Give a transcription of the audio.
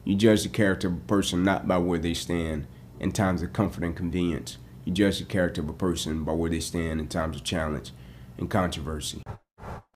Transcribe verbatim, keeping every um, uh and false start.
You judge the character of a person not by where they stand in times of comfort and convenience. You judge the character of a person by where they stand in times of challenge and controversy.